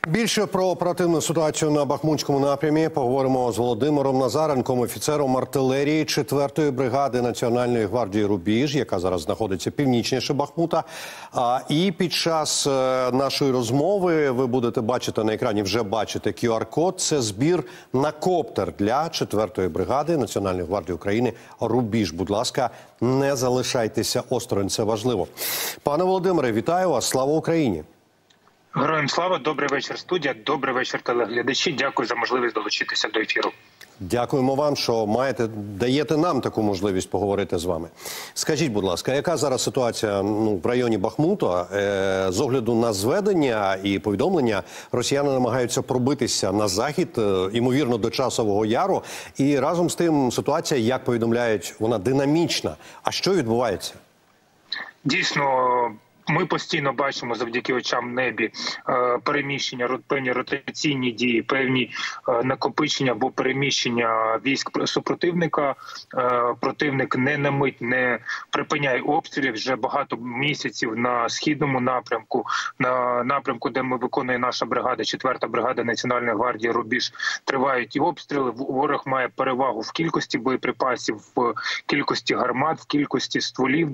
Більше про оперативну ситуацію на Бахмутському напрямі поговоримо з Володимиром Назаренком, офіцером артилерії 4-ї бригади Національної гвардії «Рубіж», яка зараз знаходиться північніше Бахмута. І під час нашої розмови ви будете бачити на екрані, вже бачите QR-код. Це збір на коптер для 4-ї бригади Національної гвардії України «Рубіж». Будь ласка, не залишайтеся осторонь, це важливо. Пане Володимире, вітаю вас, слава Україні! Героям слава, добрий вечір, студія, добрий вечір, телеглядачі. Дякую за можливість долучитися до ефіру. Дякуємо вам, що даєте нам таку можливість поговорити з вами. Скажіть, будь ласка, яка зараз ситуація в районі Бахмута? З огляду на зведення і повідомлення, росіяни намагаються пробитися на захід, ймовірно, до Часового Яру. І разом з тим ситуація, як повідомляють, вона динамічна. А що відбувається? Дійсно, ми постійно бачимо завдяки очам в небі переміщення, певні ротаційні дії, певні накопичення або переміщення військ супротивника. Противник не на мить не припиняє обстрілів вже багато місяців на східному напрямку, на напрямку, де ми виконує наша бригада, 4-та бригада Національної гвардії «Рубіж». Тривають і обстріли. Ворог має перевагу в кількості боєприпасів, в кількості гармат, в кількості стволів,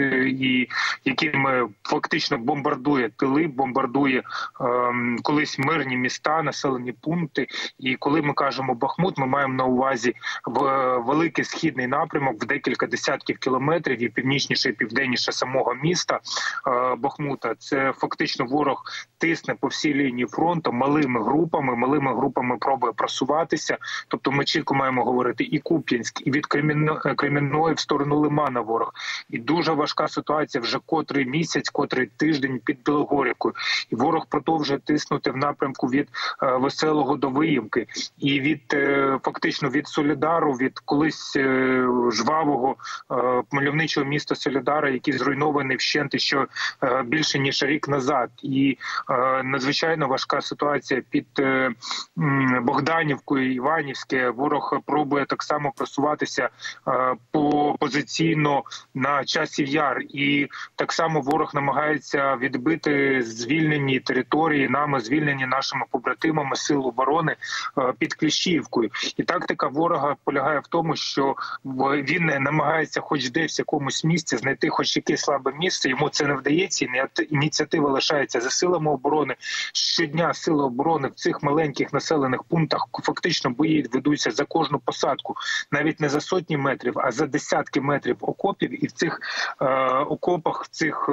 якими фактично бомбардує тили, бомбардує колись мирні міста, населені пункти. І коли ми кажемо Бахмут, ми маємо на увазі великий східний напрямок в декілька десятків кілометрів і північніше, і південніше самого міста Бахмута. Це фактично ворог тисне по всій лінії фронту малими групами пробує просуватися. Тобто ми чітко маємо говорити і Куп'янськ, і від Кремінної в сторону Лимана ворог. І дуже важка ситуація вже котрий місяць, котрий тиждень під Білогорівкою. І ворог продовжує тиснути в напрямку від Веселого до Виївки. І фактично від Солідару, від колись жвавого мальовничого міста Солідара, який зруйнований вщент ще більше ніж рік назад. І надзвичайно важка ситуація під Богданівкою, Іванівське. Ворог пробує так само просуватися позиційно на Часів Яр. І так само ворог намагається відбити звільнені території, звільнені нашими побратимами Сил оборони під Кліщіївкою. І тактика ворога полягає в тому, що він намагається хоч десь в якомусь місці знайти хоч якесь слабе місце. Йому це не вдається, і ініціатива лишається за силами оборони. Щодня сили оборони в цих маленьких населених пунктах фактично бої ведуться за кожну посадку. Навіть не за сотні метрів, а за десятки метрів окопів. І в цих окопах,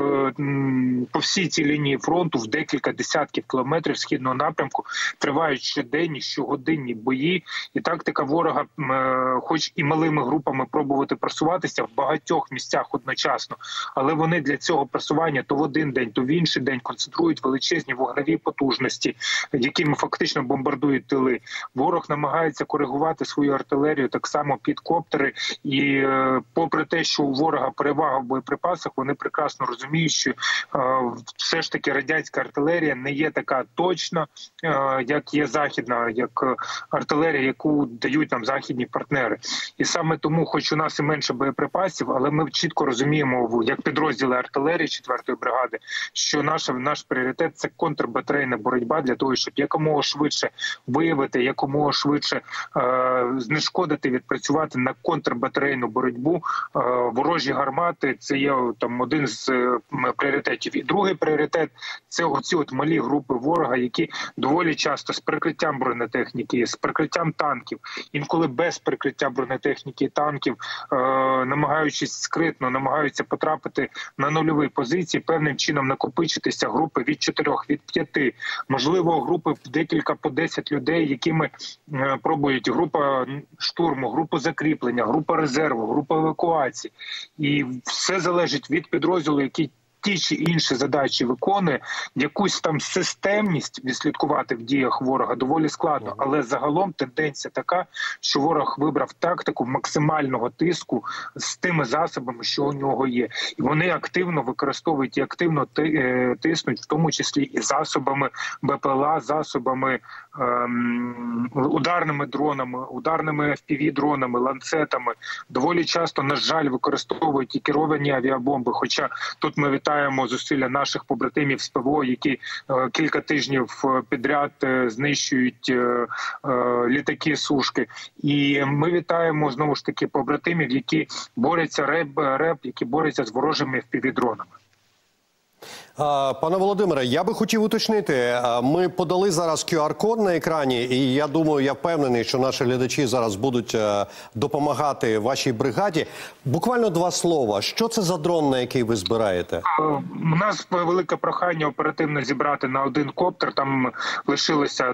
по всій цій лінії фронту в декілька десятків кілометрів східного напрямку тривають щоденні, щогодинні бої. І тактика ворога, хоч і малими групами пробувати просуватися в багатьох місцях одночасно, але вони для цього просування то в один день, то в інший день концентрують величезні вогневі потужності, якими фактично бомбардують тили. Ворог намагається коригувати свою артилерію так само під коптери. І попри те, що у ворога перевага в боєприпасах, вони прекрасно розуміють, що все ж таки радянська артилерія не є така точна, як є західна, як артилерія, яку дають нам західні партнери. І саме тому, хоч у нас і менше боєприпасів, але ми чітко розуміємо, як підрозділи артилерії 4-ї бригади, що наш пріоритет – це контрбатарейна боротьба для того, щоб якомога швидше виявити, якомога швидше знешкодити, відпрацювати на контрбатарейну боротьбу. Ворожі гармати – це є один з пріоритетів. І другий пріоритет – це оці малі групи ворога, які доволі часто з прикриттям бронетехніки, з прикриттям танків, інколи без прикриття бронетехніки і танків, намагаючись скритно, намагаються потрапити на нульові позиції, певним чином накопичитися групи від 4, від 5, можливо, групи декілька по 10 людей, якими пробують група штурму, група закріплення, група резерву, група евакуації. І все залежить від підрозділу, який ті чи інші задачі виконує. Якусь там системність відслідкувати в діях ворога доволі складно, але загалом тенденція така, що ворог вибрав тактику максимального тиску з тими засобами, що у нього є. І вони активно використовують і активно тиснуть, в тому числі і засобами БПЛА, засобами ударними дронами, ударними FPV-дронами, ланцетами. Доволі часто, на жаль, використовують і керовані авіабомби, хоча тут ми вітаємо вітаємо зусилля наших побратимів з ПВО, які кілька тижнів підряд знищують літаки Сушки. І ми вітаємо знову ж таки побратимів, які борються РЕБ, які борються з ворожими FPV-дронами. Пане Володимире, я би хотів уточнити, ми подали зараз QR-код на екрані, і я думаю, я впевнений, що наші глядачі зараз будуть допомагати вашій бригаді. Буквально 2 слова. Що це за дрон, на який ви збираєте? У нас велике прохання оперативно зібрати на 1 коптер. Там лишилося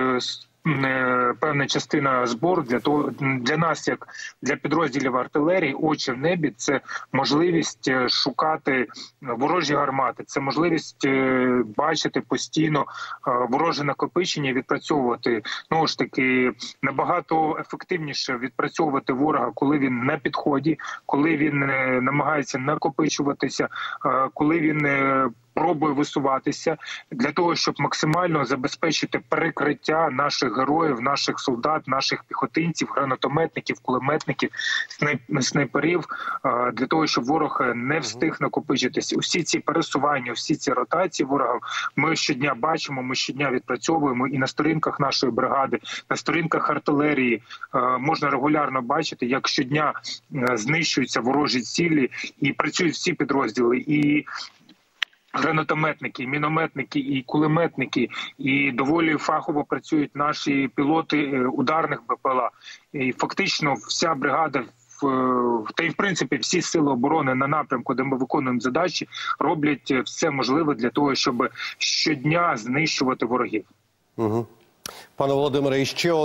певна частина збору для нас, як для підрозділів артилерії, очі в небі – це можливість шукати ворожі гармати, це можливість бачити постійно вороже накопичення, відпрацьовувати, знову ж таки, набагато ефективніше відпрацьовувати ворога, коли він на підході, коли він намагається накопичуватися, коли він пробує висуватися, для того, щоб максимально забезпечити перекриття наших героїв, наших солдат, наших піхотинців, гранатометників, кулеметників, снайперів, для того, щоб ворог не встиг накопичитися. Усі ці пересування, всі ці ротації ворога ми щодня бачимо, ми щодня відпрацьовуємо, і на сторінках нашої бригади, на сторінках артилерії можна регулярно бачити, як щодня знищуються ворожі цілі і працюють всі підрозділи. І гранатометники, і мінометники, і кулеметники, і доволі фахово працюють наші пілоти ударних БПЛА. І фактично вся бригада, та й в принципі всі сили оборони на напрямку, де ми виконуємо задачі, роблять все можливе для того, щоб щодня знищувати ворогів. Угу. Пане Володимире, і ще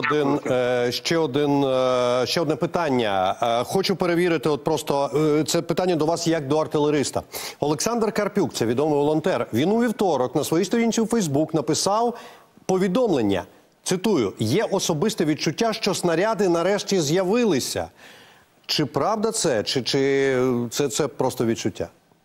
одне питання. Хочу перевірити, от просто це питання до вас як до артилериста. Олександр Карпюк, це відомий волонтер, він у вівторок на своїй сторінці у Фейсбук написав повідомлення, цитую, «Є особисте відчуття, що снаряди нарешті з'явилися». Чи правда це, чи це просто відчуття?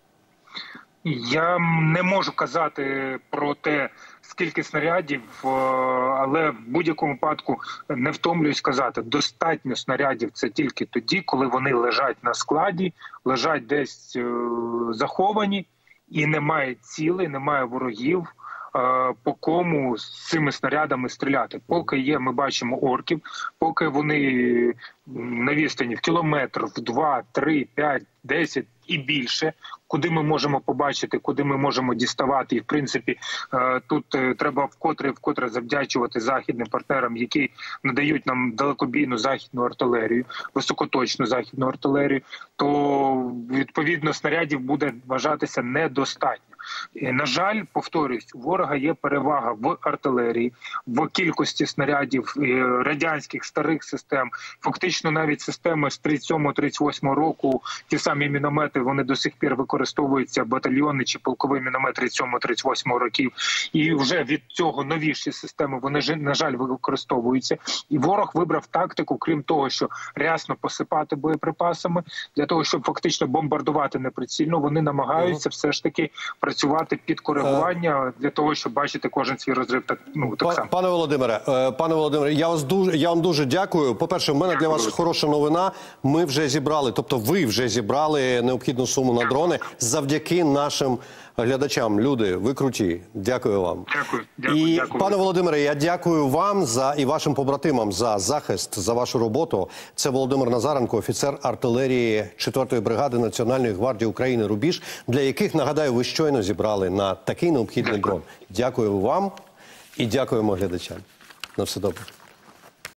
Я не можу казати про те, скільки снарядів, але в будь-якому випадку не втомлююсь казати, достатньо снарядів це тільки тоді, коли вони лежать на складі, лежать десь заховані і немає цілей, немає ворогів, по кому з цими снарядами стріляти. Поки є, ми бачимо орків, поки вони на відстані в кілометр, в 2, 3, 5, 10 і більше, куди ми можемо побачити, куди ми можемо діставати. І, в принципі, тут треба вкотре завдячувати західним партнерам, які надають нам далекобійну західну артилерію, високоточну західну артилерію, то, відповідно, снарядів буде вважатися недостатньо. І, на жаль, повторюсь, у ворога є перевага в артилерії, в кількості снарядів радянських старих систем. Фактично навіть системи з 37-38 року, ті самі міномети, вони до сих пір використовуються, батальйонний чи полковий міномет 37-38 років. І вже від цього новіші системи, вони, на жаль, використовуються. І ворог вибрав тактику, крім того, що рясно посипати боєприпасами, для того, щоб фактично бомбардувати неприцільно, вони намагаються все ж таки працювати під коригування для того, щоб бачити кожен свій розрив так само. Пане Володимире, я вам дуже дякую. По-перше, в мене для вас хороша новина. Ми вже зібрали, тобто ви вже зібрали необхідну суму на дрони завдяки нашим глядачам. Люди, ви круті. Дякую вам. Дякую. Пане Володимире, я дякую вам і вашим побратимам за захист, за вашу роботу. Це Володимир Назаренко, офіцер артилерії 4-ї бригади Національної гвардії України «Рубіж», для яких, нагадаю, ви щойно зібрали на такий необхідний дрон. Дякую вам і дякуємо глядачам. На все добре.